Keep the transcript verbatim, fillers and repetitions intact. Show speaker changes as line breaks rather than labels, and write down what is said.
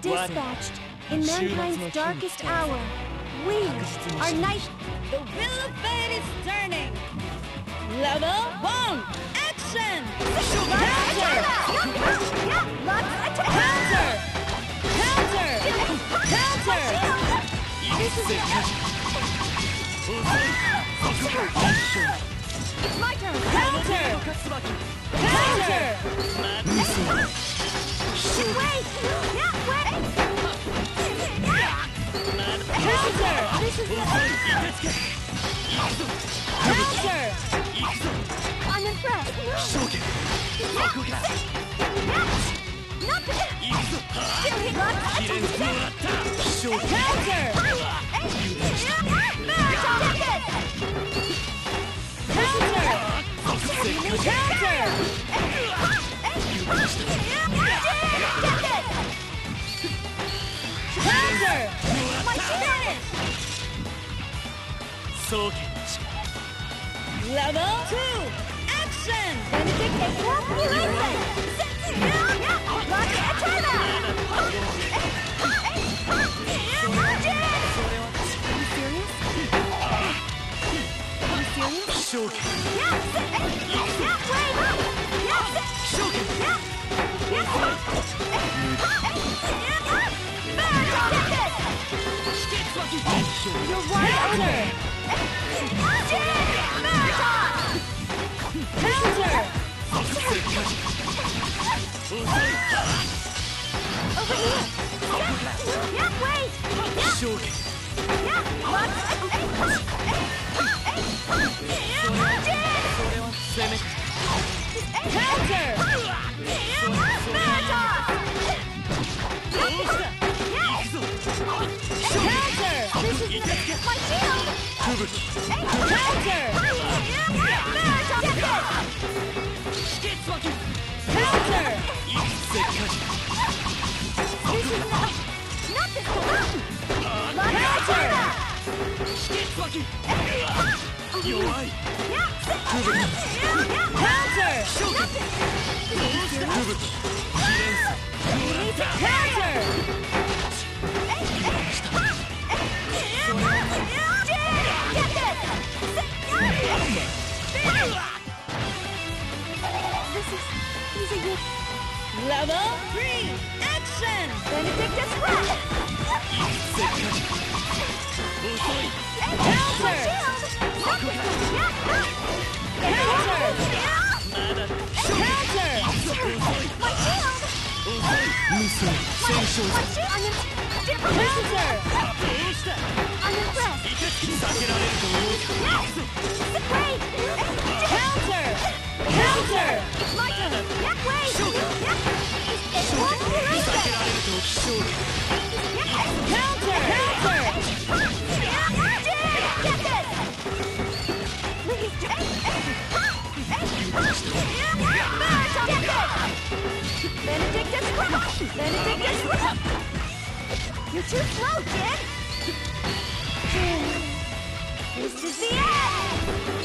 dispatched in mankind's darkest hour. We are night.
The wheel of fate is turning. Level one, action! Counter! Counter! Counter! Counter!
This is It's my turn.
Counter! Counter!
Wait! Yeah, wait!
Counter!
This is
Counter!
I'm impressed. Nothing. Still hit lots.
Counter! Counter! Counter! Counter!
My finish.
Level two, action!
Benedict and Population. Lucky Eterna. Are you serious? Are you serious? Yes! Yeah, wait up! Yes! Yeah! Yes! You're wide
Counter! Counter!
Over here! Yeah, wait! Yeah! What?
Counter! Counter!
My shield!
Counter! Counter!
This is not, not this one!
Counter! Counter! Counter!
This is easy with
Level three, action!
Benedictus Breath!
Counter! Counter! Counter!
My shield! My shield! I'm in
Counter!
I'm impressed! Wait!
Counter! Counter!
My turn! Yeah, wait! Yeah! It's one
Counter! Counter!
Get this! Benedictus Rock! Benedictus Rock! You're too slow, kid! This is the end!